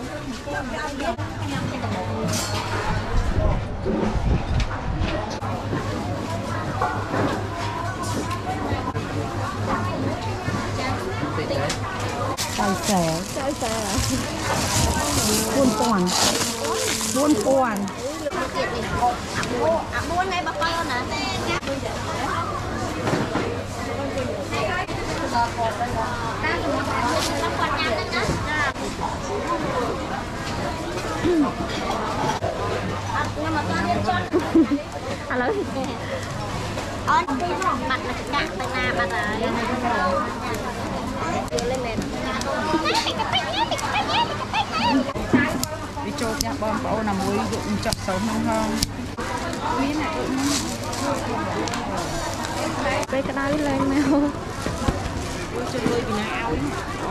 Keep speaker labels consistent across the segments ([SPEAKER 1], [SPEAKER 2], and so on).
[SPEAKER 1] Chơi xe à? Buôn toàn.
[SPEAKER 2] Buôn này bắp con nè.
[SPEAKER 1] Alo.
[SPEAKER 2] Mặt là cạn tay na mặt rồi. Lên mềm.
[SPEAKER 3] Đi chốt nha, bọn bảo là muối dụng chọn sống không. Miếng này
[SPEAKER 1] Đây cái đá lên mèo.
[SPEAKER 3] Ôi trời ơi, vì nào ấy.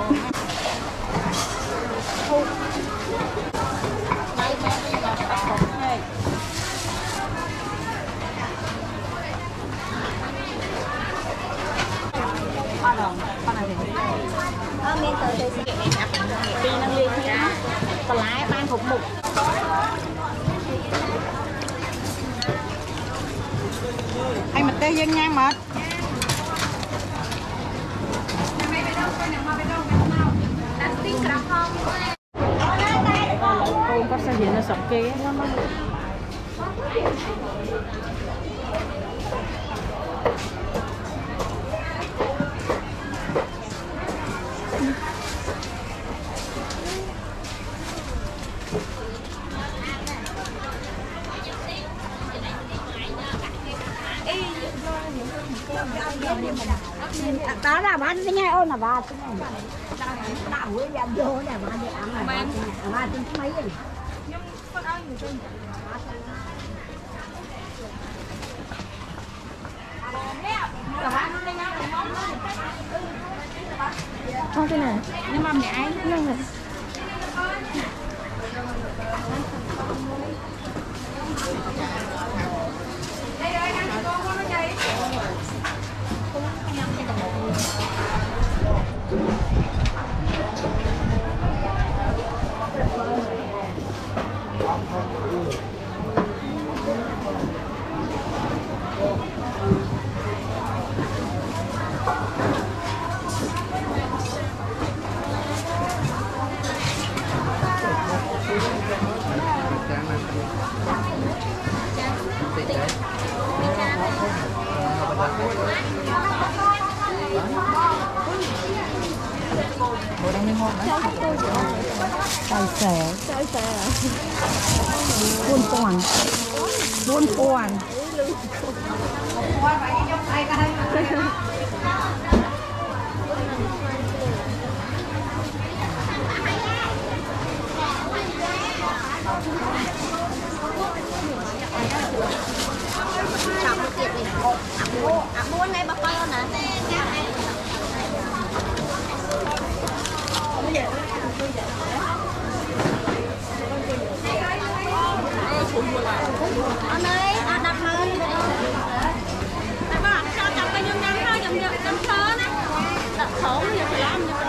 [SPEAKER 2] Miếng tới đây sẽ đi năng liên thế đó. Còn lái ban phục mục.
[SPEAKER 3] Anh mặt tê dân nha mệt. Cô có sao gì nó sọc kia nó
[SPEAKER 2] đó là bán cái nhai ôn là ba cái này đạo với em vô này bán đi ăn này ba trên mấy rồi
[SPEAKER 1] Không cái này.
[SPEAKER 3] nhưng mà mẹ ai
[SPEAKER 1] Nhưng mà Chơi xe à? Buôn toàn.
[SPEAKER 2] chọc một tiệt này buôn này bắp con nè. Anh ơi, đặt hơn. Các bạn cho chặt cái nhâm nhâm thôi, nhâm thơ nè. Đặt thổ bây giờ phải làm nha.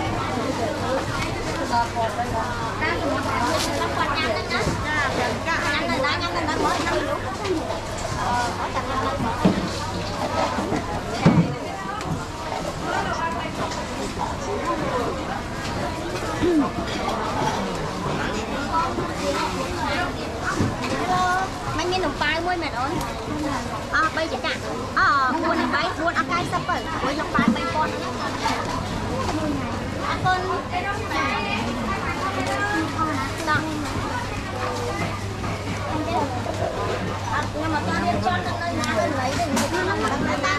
[SPEAKER 2] Bắp con nhâm lên đó. Nhâm lên đó mới năm lúc. Có chặt lên đó. Mấy miếng nồng pai muối mẹ ơi. Bây giờ cả. Buôn này bay, buôn ăn cay sắp rồi. Buôn nồng pai bay con. Con. Đó. Nhưng mà con đi cho nó nơi nào lấy để nó mà ta.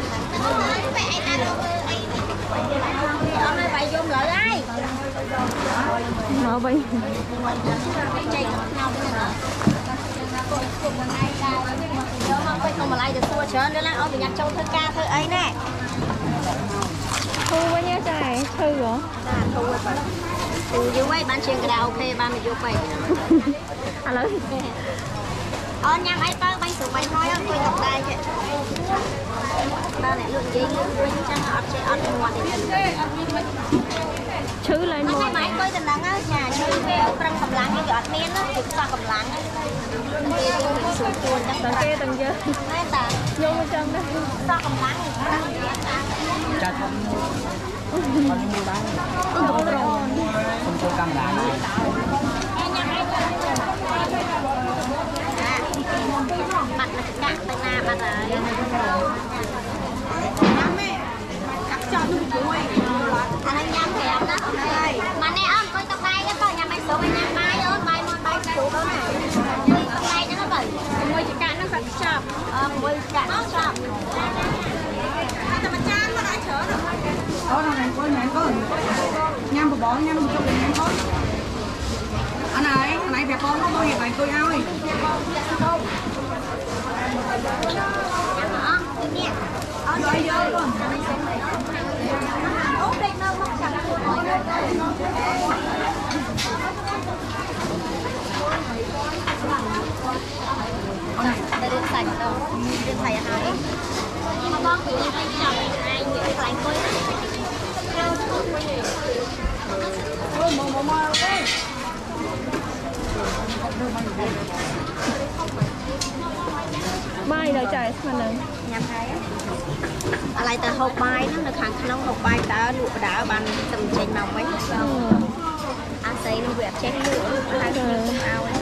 [SPEAKER 2] Ông ơi bay vô lợi ai?
[SPEAKER 1] Mở bay.
[SPEAKER 2] Chạy nhau không mà lại được thua chớ nữa là ông bị nhặt châu thơ ca thơ ấy nè.
[SPEAKER 1] Thu với nhá trai, Thư hả?
[SPEAKER 2] Thu rồi phải. Thu dưới quay bán chiên cái đào ok ba mươi vô quay.
[SPEAKER 1] Alo.
[SPEAKER 2] Nhằm ấy tao bánh sủi bánh thôi tôi đọc đây chứ. Tao này lượng gì bánh chăng ọt chơi ọt ngoài thì chứ lên
[SPEAKER 1] Chứ lên một.
[SPEAKER 2] mới tình nắng á nhà chơi về trong cầm láng như giọt miên á được qua cầm láng á đi sủi cuốn
[SPEAKER 1] tầng kia tầng dưới
[SPEAKER 2] mấy ta
[SPEAKER 1] vô bên trong đó
[SPEAKER 2] qua cầm láng
[SPEAKER 3] chặt con mua bán không tôi cầm lại
[SPEAKER 2] mặt là cạn tay na mặt rồi anh anh nhắm kìa đó mà nè ông coi tóc này nó coi nhà máy số nhà máy ơi bài môn bài số đó này tóc này cho nó bẩn mùi chỉ cạn nó phải chọc mùi cạn nó chọcแต่มันจานมาได้เฉย
[SPEAKER 3] có này có nhãn có nhâm bò bò nhâm cho mình nhãn có anh này đẹp con không bao giờ này tôi ao đi vô vô luôn
[SPEAKER 2] ốp đây nó không chẳng để được sạch đâu được sạch hai nhưng mà con thì anh chọn ai những cái lạnh quên
[SPEAKER 1] bay rồi trời mà nè
[SPEAKER 2] nhắm thấyอะไรแต่หกใบนั่นนะขังขนมหกใบแต่หนูด่าบันตึงเชงนองไว้อาศัยหนูแบบเช็คลูกอะไรก็เอาไว้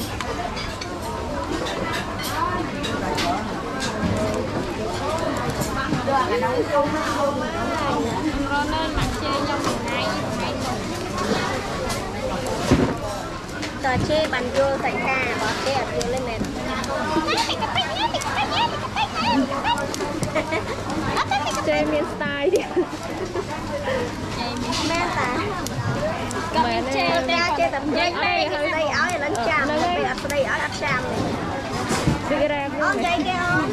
[SPEAKER 2] ต่อเช่บันโยใส่กาบอสเตี้ยโยเล่นเน็ต
[SPEAKER 1] chơi miền style đi
[SPEAKER 2] mẹ ta
[SPEAKER 1] cầm
[SPEAKER 2] chơi ra chơi tầm chơi đây hơi đây áo lên chàm bây giờ đây áo áp chàm
[SPEAKER 1] đi ra
[SPEAKER 2] ôm dây kia ôm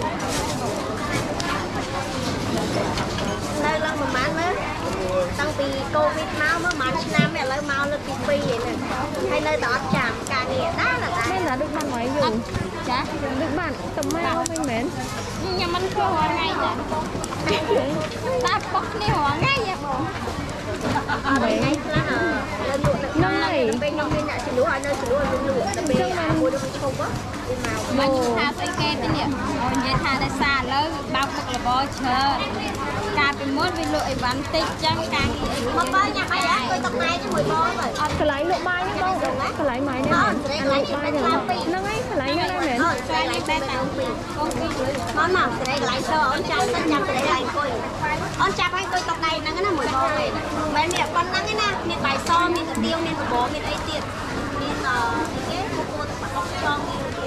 [SPEAKER 2] nơi lần mà mát nữa tăng vì covid máu mới mát nam mẹ lấy máu lên tv vậy nè hay nơi đó chàm cả nghĩa đó là ta
[SPEAKER 1] nên là được bạn ngoại dùng
[SPEAKER 2] chả
[SPEAKER 1] được bạn tầm mau mình mến
[SPEAKER 2] nhưng mà mình không hỏi ngay vậy ta bóc đi hỏi ngay vậy bộ
[SPEAKER 1] đấy
[SPEAKER 2] lên lụa
[SPEAKER 1] nâng này
[SPEAKER 2] bên nông bên nhà chỉ lúa ở nơi chỉ lúa lên lụa tại vì mua được không á
[SPEAKER 4] mà chúng ta sẽ kê cái điểm như thà tại xa lớn bao bọc là bó chờ cả bị mốt vì lụi bắn tích chẳng càng
[SPEAKER 2] mà bao nhà máy á tôi tập này cho 10 bó rồi
[SPEAKER 1] cái lấy lụa mai nhá đâu cái lấy máy này này lụa mai này nâng ấy cái lấy cái này mến
[SPEAKER 2] cái lấy bên này món nào cái lấy sơ ông cha tất chăm cái lấy coi ông cha anh tôi tập này nó cái 10 bó rồi bên này con nó cái na miền bài so miền tiêu miền bó miền ấy tiền miền cái cô bóc cho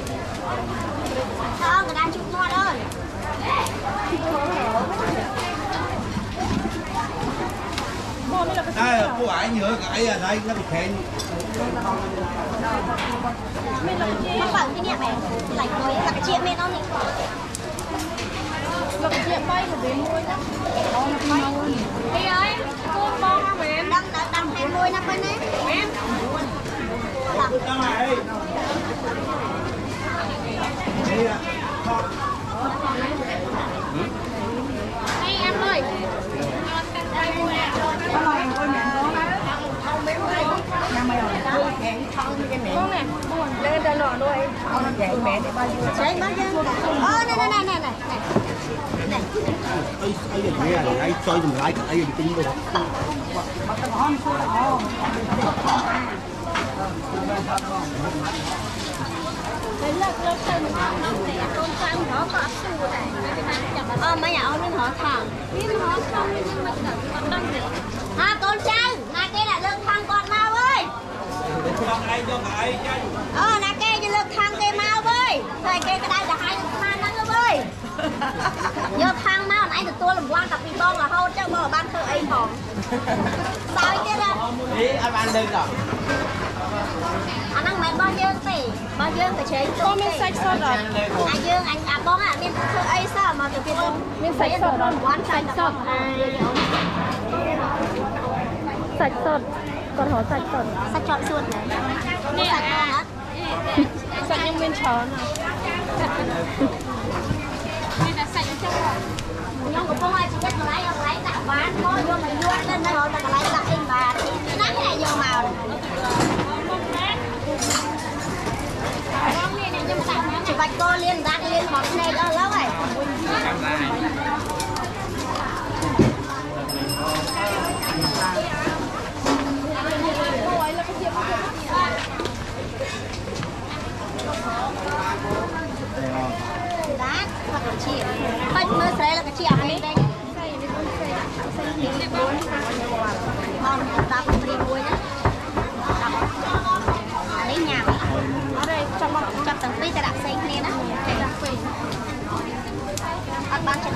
[SPEAKER 2] sao người đang chụp hoa đó
[SPEAKER 5] đây cô ải nhựa cãi ở đây nó bị kẹn
[SPEAKER 2] không phải cái nhà mẹ lạnh rồi là cái chuyện mẹ nó này
[SPEAKER 3] là cái chuyện bay của bên môi đó
[SPEAKER 2] đi ơi cô con hả mẹ đâm hai môi năm bên đấy mẹ
[SPEAKER 5] ra ngoài đi
[SPEAKER 2] đây em ơi
[SPEAKER 3] có lo em coi mẹ nó nhà mày rồi
[SPEAKER 1] con này lên ra nọ đuôi
[SPEAKER 3] con nó dạy mẹ để bao nhiêu
[SPEAKER 2] đấy bao nhiêu này
[SPEAKER 5] ấy là mẹ là ấy chơi mình lại cái gì tính được
[SPEAKER 3] mà tao ngon thôi
[SPEAKER 2] mấy nhà ông nên họ thằng con trai nè cái là lương thằng con mau ơi nè cái cho lương thằng cái mau ơi rồi cái đây là hai thằng nắng ơi vô thằng mau nãy từ tôi làm quan tập bị bon là hô cho bò ban thơ ấy hòn sao chứ đó
[SPEAKER 5] đi anh ăn lên rồi
[SPEAKER 2] anh ăn mệt bao nhiêu phải chế
[SPEAKER 1] con miếng sạch sốt rồi
[SPEAKER 2] anh dương anh bon à miếng thơ ấy sao mà từ kia
[SPEAKER 1] miếng sạch sốt rồi
[SPEAKER 2] quán sạch sốt
[SPEAKER 1] sạch sốt còn hổ sạch sốt
[SPEAKER 2] sạch chọn suốt này sạch hết
[SPEAKER 1] sạch như nguyên chó nào
[SPEAKER 4] nên là sạch trong
[SPEAKER 2] nhưng của con ai chỉ biết lấy đặt bán thôi vô mình luôn lên đây rồi là lấy đặt in bà nãy cái này vô màu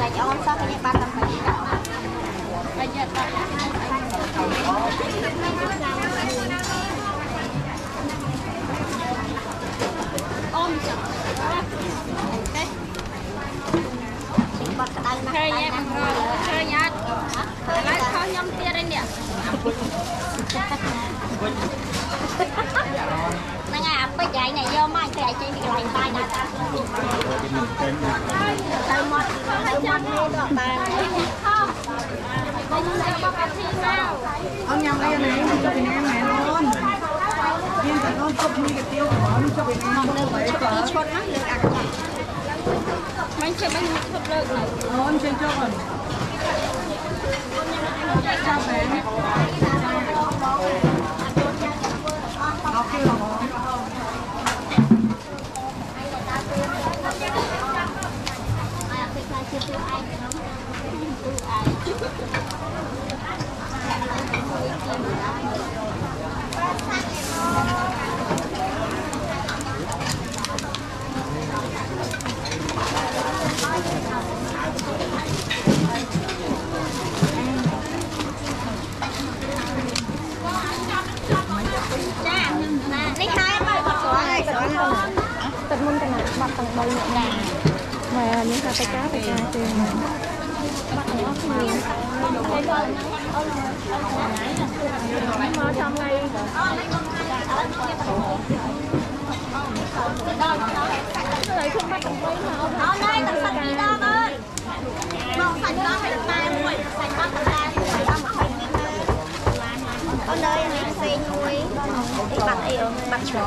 [SPEAKER 2] lại cho ông sao cái nhà ban làm phải đi cả bây giờ ta ôm chặt bật tay mà chơi nhé chơi nhá lại khó nhom tia đây nè nè ngày apa chạy này vô mai chạy chạy bị lại tay nè tay mót mua được tay
[SPEAKER 3] ông nhầm đây này cho Việt Nam này luôn nhưng phải con chụp như cái tiêu của nó cho Việt Nam không phải cỡ
[SPEAKER 2] chốt mắt được ăn mình chơi mình chụp được này
[SPEAKER 3] ôn trên cho mình sao về học kia là
[SPEAKER 1] tận môn tận bạc tận bầu nhẹ mà những hạt tay cá thì bạc nó thì mà trong này lấy không bắt được mấy mà
[SPEAKER 2] ở đây tận sạch đi đâu ơi mong sạch đó phải tay muội sạch đó phải tay ở đây này xe nuôi đi bắt yêu bắt chó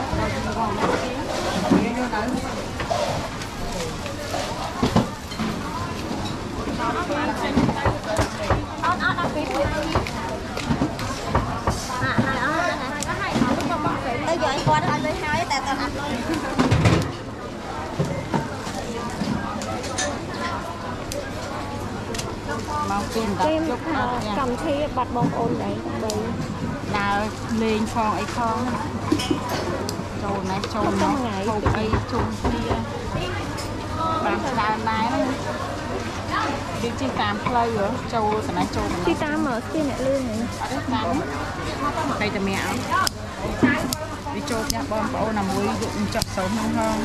[SPEAKER 2] tới giờ anh qua đó anh lấy hai tại tao ăn luôn
[SPEAKER 4] mau kim
[SPEAKER 1] em cầm thi bật bông ôn đấy bởi
[SPEAKER 4] nào lên phong ấy phong trâu này trâu nó trâu ấy trâu kia bán đào này đi chi tam play rồi trâu cái này trâu
[SPEAKER 1] chi tam mở kia này lương này
[SPEAKER 4] đây là mèo đi trâu nha bom bão nằm muối dụng chọc sống không không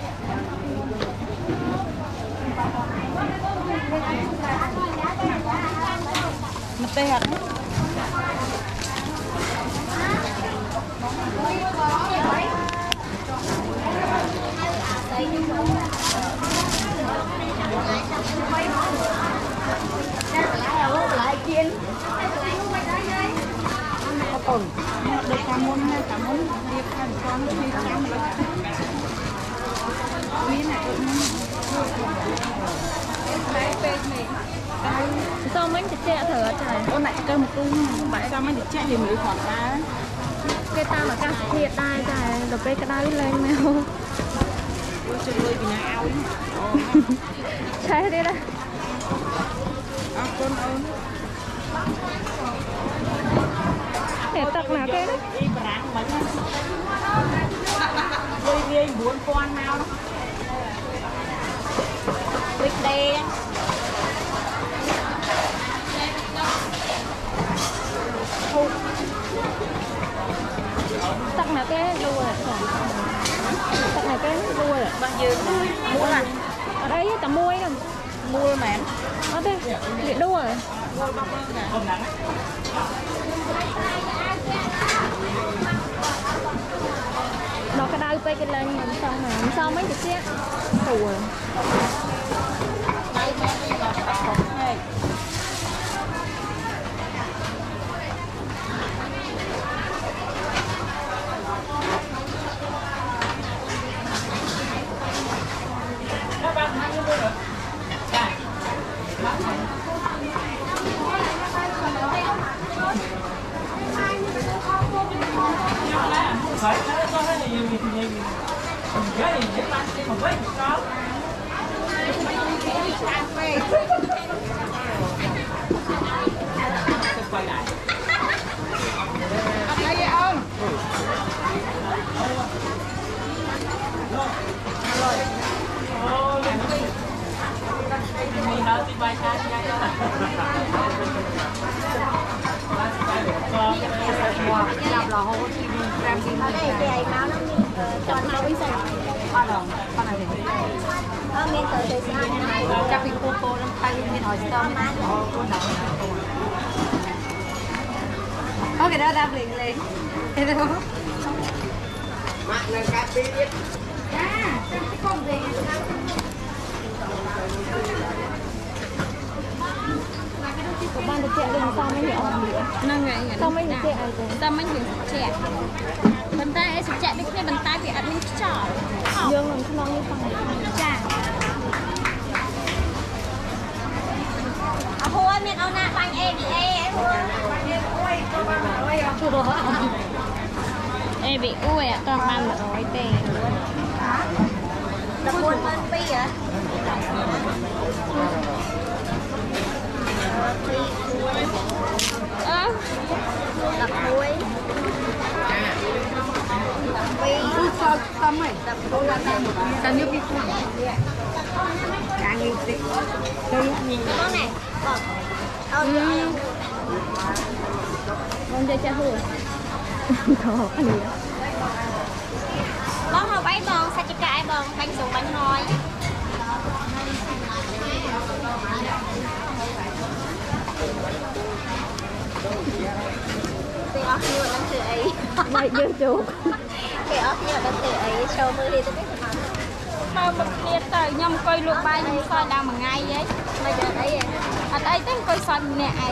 [SPEAKER 4] mất tê hả ổn đây cảm ơn việc thành con đi khám
[SPEAKER 1] sao mấy cái trẻ thở trời
[SPEAKER 4] con này cơ một cung bãi sao mấy cái trẻ thì mới khoảng ra
[SPEAKER 1] cái ta mà các thiệt đai trời được cái đai lên mèo
[SPEAKER 4] chơi đôi vì nhà ao
[SPEAKER 1] chơi đi đây
[SPEAKER 4] con ơi
[SPEAKER 1] để tập nào cái đó
[SPEAKER 4] đôi viên 4 con nào bịch đen
[SPEAKER 1] tắc nào cái đua tắc nào cái đua rồi
[SPEAKER 4] bao nhiêu mua là
[SPEAKER 1] ở đây cả muối rồi
[SPEAKER 4] mua mà
[SPEAKER 1] ở đây điện đua rồi nó cái đai cái lên mình xong mà xong mấy cái xe tù rồi
[SPEAKER 5] phải có cái gì cái gì để bán mà với có quay lại
[SPEAKER 3] đây vậy ông
[SPEAKER 5] rồi
[SPEAKER 3] làm là hô thì làm gì
[SPEAKER 2] ở đây thì máu nó chọn máu với sao
[SPEAKER 3] con này thì
[SPEAKER 2] miền tự thì sao
[SPEAKER 3] chắc bị cô nó tay như hỏi sao mà cái đó đáp liền liền thế đó mạng là cà phê biết
[SPEAKER 1] của ban được trẻ đừng sao mới hiểu
[SPEAKER 4] năng ngày
[SPEAKER 1] sao mới được trẻ ai rồi
[SPEAKER 4] sao mấy người trẻ bàn tay ấy sẽ chạy đến cái bàn tay bị ăn miếng chỏ
[SPEAKER 1] dương làm không như phòng
[SPEAKER 4] chả
[SPEAKER 2] hùa miền ông nè bánh em hùa
[SPEAKER 4] ê bị ui ạ toàn ban là nói tê
[SPEAKER 2] tập buồn bên pi hả tập cuối
[SPEAKER 3] sao tâm ấy tập cô ra tay một cái nước đi qua càng nhiều tí
[SPEAKER 2] con này
[SPEAKER 1] con chơi cha hùa có cái gì
[SPEAKER 2] bông hộp bánh bông sa chích cải bông bánh súng bánh hói cái ớt như là từ ấy
[SPEAKER 1] vậy dư chú
[SPEAKER 2] cái ớt như là từ ấy show mưa đi tôi biết mà
[SPEAKER 4] mà một kia tới nhom coi lụa bay nhưng soi đang một ngày vậy
[SPEAKER 2] bây giờ đấy
[SPEAKER 4] ở đây tên coi soi nè ấy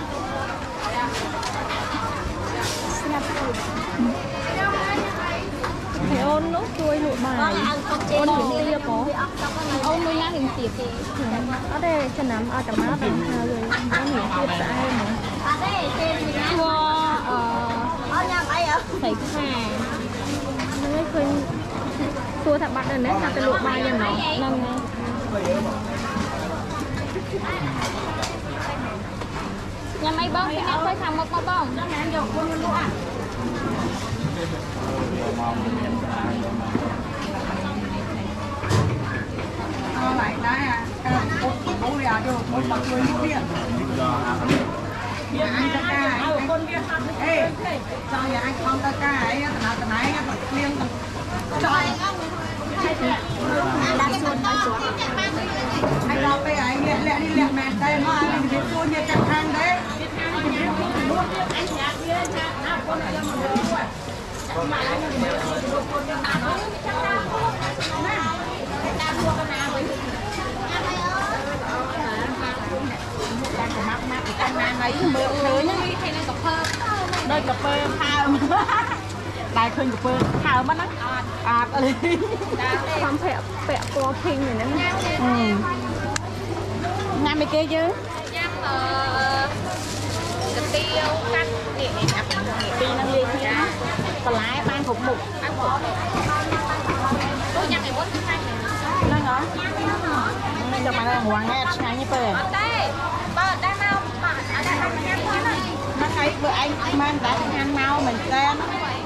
[SPEAKER 1] phải ôn lúc chui lụa
[SPEAKER 2] con
[SPEAKER 1] bài
[SPEAKER 2] là ăn không chế
[SPEAKER 1] ôn những tia có
[SPEAKER 4] ông mới nhắc hình tiệp thì
[SPEAKER 1] ở đây cho nắm ở trong áo bằng hà rồi có nhiều tiệp xã em mà
[SPEAKER 2] ở đây trên mình ăn
[SPEAKER 4] chua
[SPEAKER 2] ở nhà bay ở
[SPEAKER 4] thầy hà
[SPEAKER 1] mới khơi tua thằng bạn này là cái lụa bài em nó
[SPEAKER 4] năm nhà máy bông cái nào phải thằng một bông
[SPEAKER 3] lại đá bố đi à vô một mặt người mua điện anh ta ca ê sao nhà anh không ta ca ấy là này liên trời anh lo cái anh lẹ đi lẹ mẹ đây nó anh biết tôi như chặt hàng đấy ấy mưa thứ nhá đôi cà phê thao đại khơi cà phê thao mất nó lên
[SPEAKER 1] ความแผลแปะตัวพิงอย่างนั้น
[SPEAKER 3] nhằm mấy kia chứ
[SPEAKER 4] cái tiêu cắt để nhập
[SPEAKER 3] đi năng liên nhá còn lái ban phục mục
[SPEAKER 4] tôi nhằm để muốn cái
[SPEAKER 3] nó ngó cho bạn là hoàng nghe sáng như vậy
[SPEAKER 4] đây bà đang nào mà ở đây ăn nhắm thôi này
[SPEAKER 3] nó thấy bữa anh mang đã ăn mau mình xem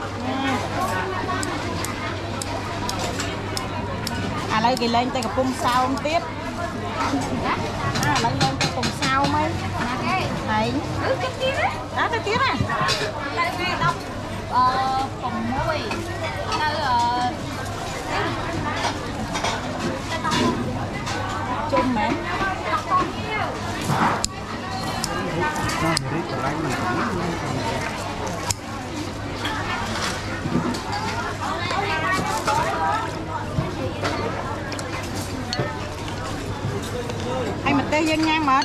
[SPEAKER 3] lấy cái lên tay cặp bông sao không tiếp lấy lên tay cùng sao mấy đấy
[SPEAKER 4] cái kia đấy
[SPEAKER 3] đó cái tiếp à
[SPEAKER 4] đây nghe đọc phòng môi nơi
[SPEAKER 3] chung mẹ anh mà tê dân ngang mệt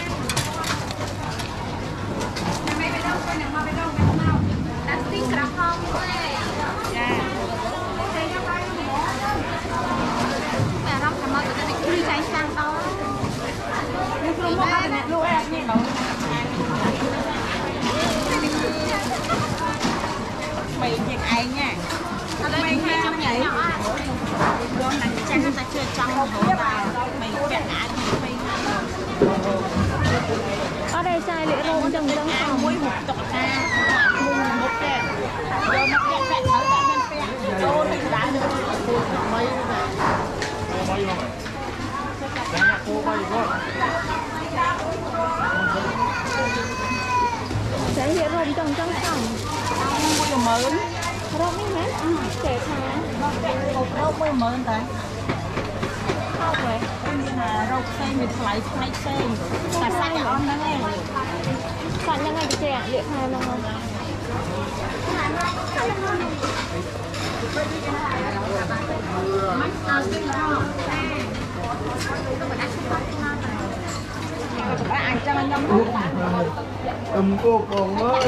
[SPEAKER 3] mày nhìn ai nha mày nghe trong vậy con này chắc ta chưa trong một hộp vào mày chặt đã mày
[SPEAKER 1] ở đây sai lễ rôn trong trong phòng
[SPEAKER 3] muối một chục ra một cái rồi một cái phải thở cả bên phía rồi mình đã được mấy
[SPEAKER 1] sẽ lễ rôn trong trong phòng
[SPEAKER 4] 10,000
[SPEAKER 1] รอบนี้นะเจ๊ค่ะ
[SPEAKER 4] đâu 10,000 ta
[SPEAKER 1] เข้าไป
[SPEAKER 4] rau xanh mình phải xanhแต่ใส่ออนนั่นเอง
[SPEAKER 1] สั่นยังไงดีเจ๊เรียกใครมาเอา
[SPEAKER 4] anh cho anh nhâm
[SPEAKER 6] cô còn ơi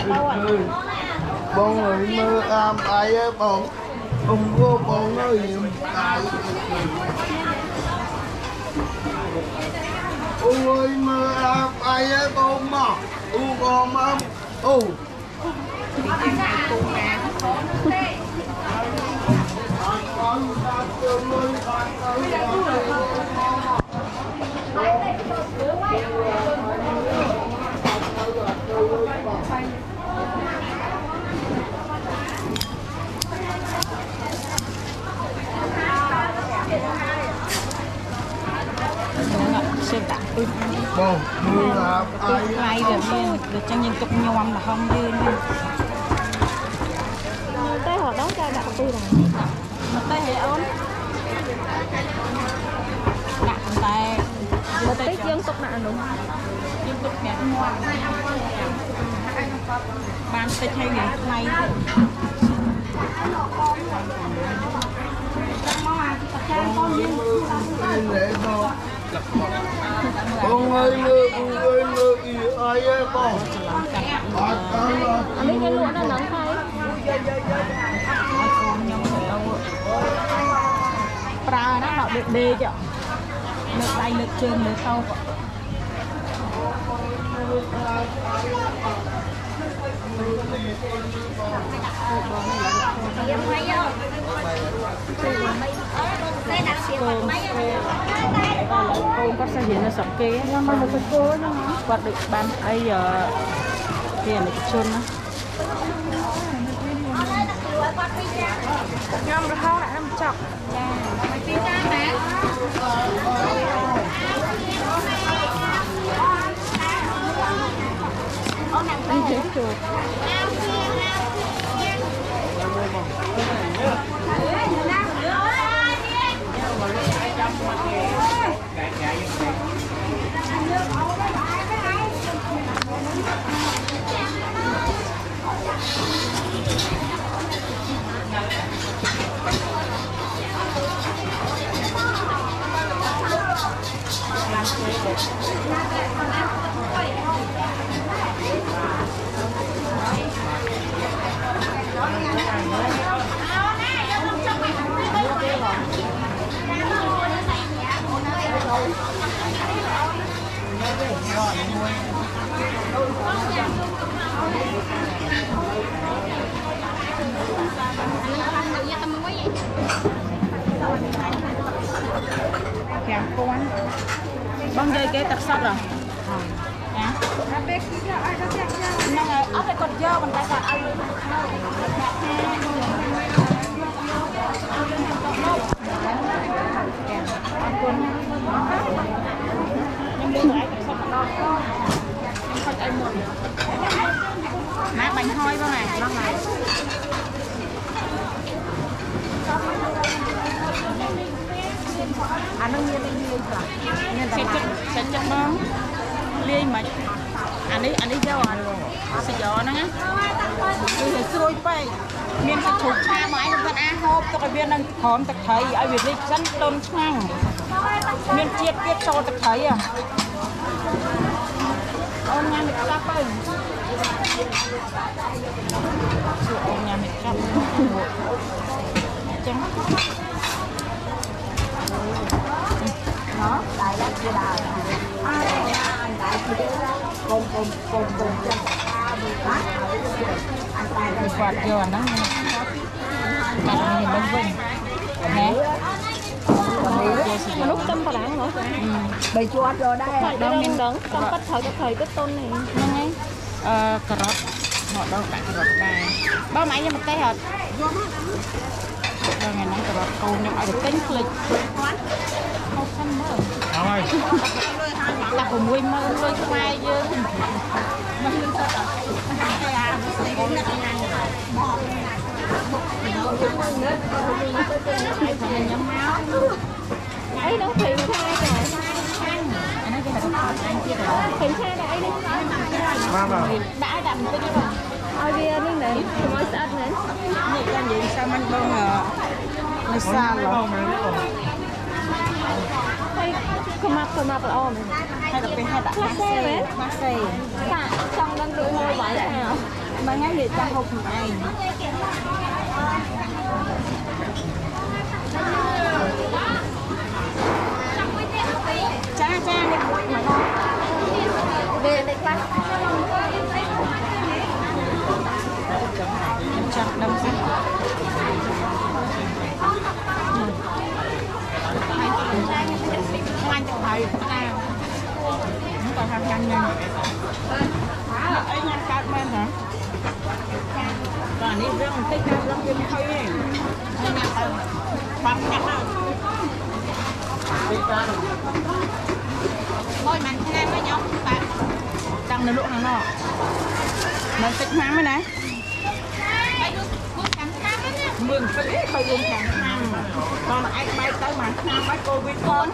[SPEAKER 6] bọn người mơ ai á bọn cô còn ơi ai ơi mơ ai á con mà con mà
[SPEAKER 4] Sư tặng tôi
[SPEAKER 6] bọn người
[SPEAKER 4] ai rồi miên được cho nhìn tục nhom là không dư nha
[SPEAKER 1] tới họ đóng cho đạo tư này
[SPEAKER 4] mà tới hệ ốm nặng tay
[SPEAKER 1] một tí dương tục nặng đúng
[SPEAKER 4] dương tục mẹ ngoan ban tới thay ngày nay
[SPEAKER 6] để con ơi mơ ai á con
[SPEAKER 1] anh biết cái lụa nó nắng thay
[SPEAKER 4] pra đó họ được đê chứ được tay lực chân được sau con có sao gì nó sập kia nhưng mà một cái cô nó quạt được ban bây giờ tiền được chôn á
[SPEAKER 1] nhom rồi không lại làm chọc đi chết chuột
[SPEAKER 4] kèm cô ăn băng dây cái tật sắt rồi nhá năng này ớt này còn dơ mình phải ăn má bánh hôi không này băng này anh nó như thế sẽ chất bóng liên mà anh đi dâu sẽ gió nó nhá đi sẽ xuôi bay miền cái chụp cha máy nó vẫn ăn hộp cho cái viên đang hòm tập thấy ai việc đi dân tôn ngang miền chiết tiết cho tập thấy à ôn nhà mình cắp ơi ôn nhà mình cắp trắng nó đại đó chưa đào cùng quạt vô nó mình bên vinh nè
[SPEAKER 1] lúc tâm vào đảng nữa
[SPEAKER 3] bị chua rồi đây
[SPEAKER 1] đâu mình đắng trong cách thời cái tôn này
[SPEAKER 4] nó ngay cà rốt họ đâu cả cà rốt đây bao máy cho một tay hột rồi ngày nay cà rốt câu nhưng ở được tính lịch không xanh mơ ta cùng quên mơ nuôi khoai chứ nhắm máu
[SPEAKER 1] ấy nó thịt khai rồi
[SPEAKER 4] anh nói cái là anh kia rồi
[SPEAKER 1] thịt khai là ấy đi
[SPEAKER 4] đã đầm cái đó rồi
[SPEAKER 1] ai bia đi nè mới sát nè
[SPEAKER 4] นี่กันยิงซามันบ้งไม่ทราบหรอ
[SPEAKER 1] hay không mặc là ôm
[SPEAKER 4] ให้เราไปให้ดักมาเซ่มาเซ่
[SPEAKER 1] cả trong đang đuổi ngồi vậy nào
[SPEAKER 4] มางั้นเดี๋ยวจะหกไงจ้าจ้าเด็กมวยมาเนาะ
[SPEAKER 1] về đây bắt
[SPEAKER 4] จับดำสิมันจะถ่ายnào nó còn hàng nhanh nhanh ấy nhanh cao men hả còn đi răng cái cao răng bên thôi ấy bấm chặt đâu thôi mình thế này với nhau bạn tăng lên lúc nào nọ mình tích má mới này mừng phải biết bao nhiêu càng năm còn anh bay tới mà năm bay Covid con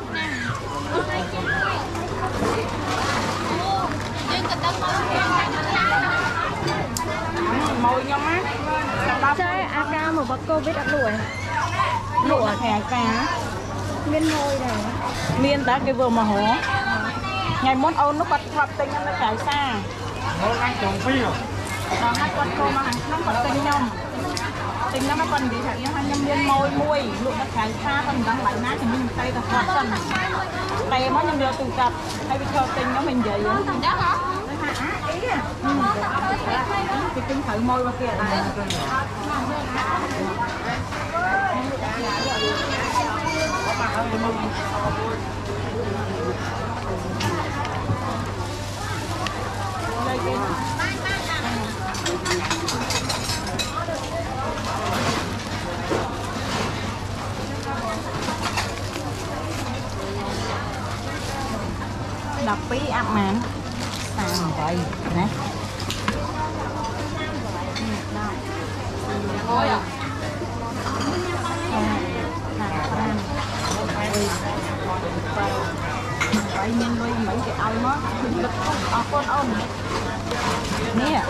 [SPEAKER 4] mồi nhau má
[SPEAKER 1] chơi AK một bậc Covid đã đuổi
[SPEAKER 4] lụa thẻ cá
[SPEAKER 1] miên môi này
[SPEAKER 4] miên ta cái vừa mà hổ ngày muốn ôn nó bật hoạt tình nó chạy xa nó ăn trồng phi rồi nó hai con cô mà nó còn tình nhau tình nó còn gì thật nó nhâm miên môi môi lụa nó chạy xa còn đắng bánh nát thì mình tay ta hoạt chân tay mới nhâm được từ tập hay bị cho tình nó mình vậy đó hả ý à cái kinh thử môi qua kia này đập phí ăn mà tàn vậy nè ôi vậy nhân nuôi mấy cái ao nó lực không con ôm nè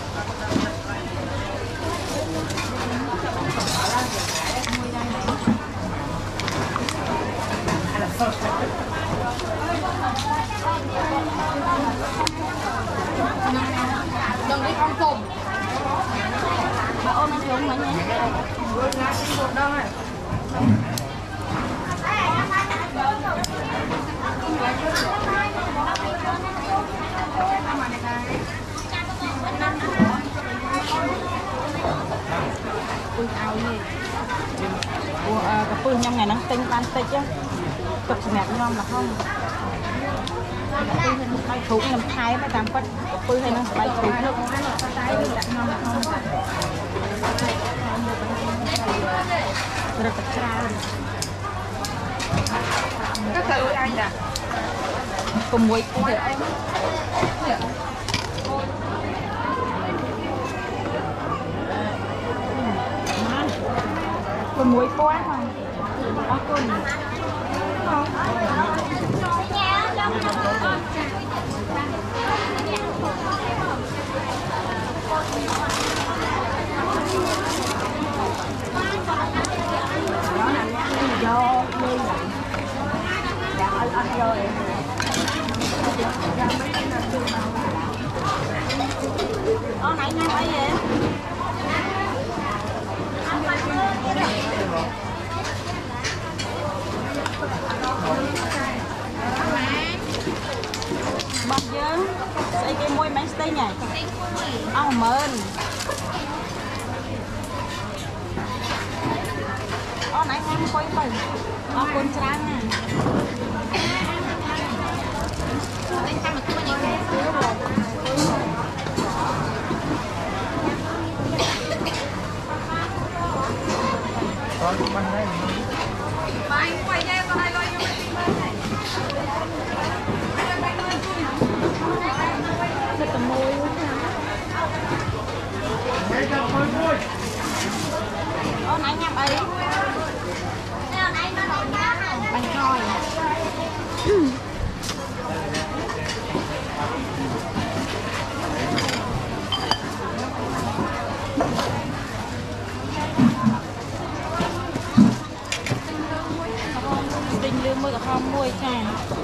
[SPEAKER 4] đừng đi con cùng bà ôm anh xuống mà nhé đâu này Pui ao gì cái pui nhom ngày nắng tinh ban tịch á cực nẹt nhom là không bay thú làm thái mới làm quất pui hay nó bay thú nước nhom là không rất là các thầy anh à cùng muối con muối quá không có con do đi dạ anh rồi nãy nhau ấy vậy bật chứ xây cái môi máy stay nhỉ mơn nãy em coi bẩn con trắng nè
[SPEAKER 3] anh quay ra con hai lôi cho
[SPEAKER 1] rất là môi quá
[SPEAKER 4] Ôn anh nhắm ấy. Bánh roi. Tình lương mưa không mùi chà.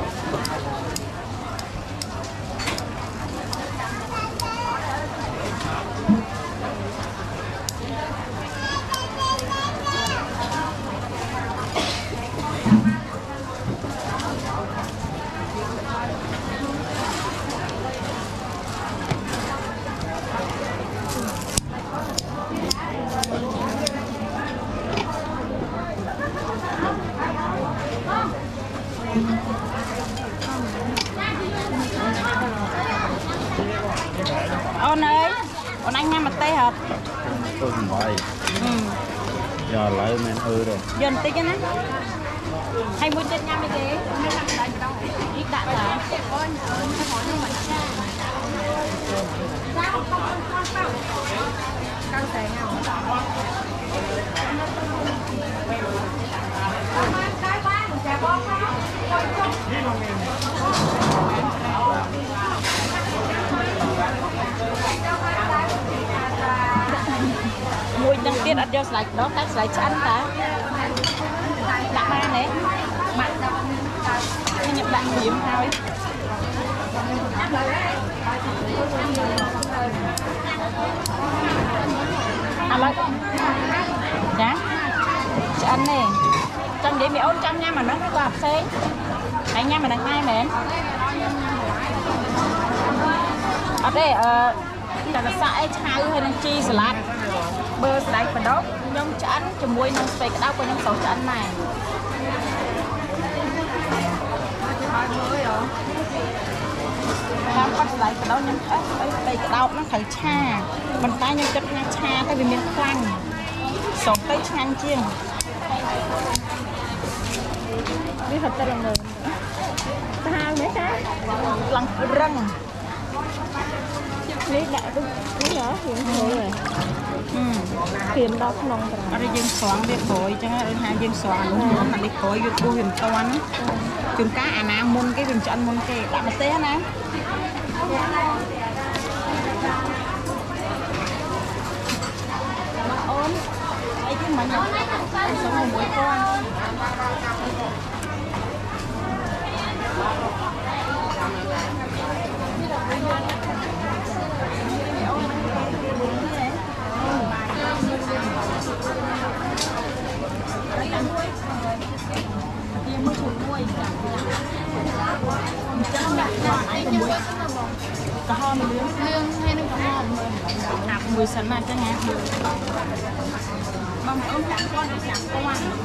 [SPEAKER 4] Ôn ơi, ôn anh nhắm mặt tê hả?
[SPEAKER 6] Tôi không phải. Giờ lại men rồi.
[SPEAKER 4] Dần tí cái này. Hay muốn chết nhắm cái gì? Ít đạn hả?
[SPEAKER 1] Căng xé nhau.
[SPEAKER 4] Mùi năng tiết ăn vô sạch đó, cách sạch ăn cả. Đạn ba này. Nhập đạn hiếm thôi. Ăn lấy. Dạ. Chị ăn nè. Chân để mẹ ôn chân nha mà nó có hộp xế. Anh nha mà đằng hai mẹ. Ở đây là sải chai hay là chi salad. Bơ sải và đó nhóm chán cho muối nông steak đau của nhóm sấu chán này. Làm bắt sải và đó nhóm steak đau nó phải cha. Mình tay nhóm chất nha cha tại vì miếng khoang. Sấu tay chăn chiên.
[SPEAKER 1] Biết thật ta là người. Ta hàng mấy cái.
[SPEAKER 4] Lăng răng.
[SPEAKER 1] Lý đại đúng nhỏ hiện thôi rồi. Khiêm đó không nông rồi.
[SPEAKER 4] Ở đây dân xoắn việc khối chứ ở hai dân xoắn luôn mà đi khối vô cô hiểm toán. Chúng cá à nào môn cái hiểm cho ăn môn kề đã mà té nè. Ôn. Ấy chứ mà nhỏ ăn sống một buổi con. Cá hòn lương hay nước cá hòn mùi sắn này cho nghe bông ống chẳng con để chẳng con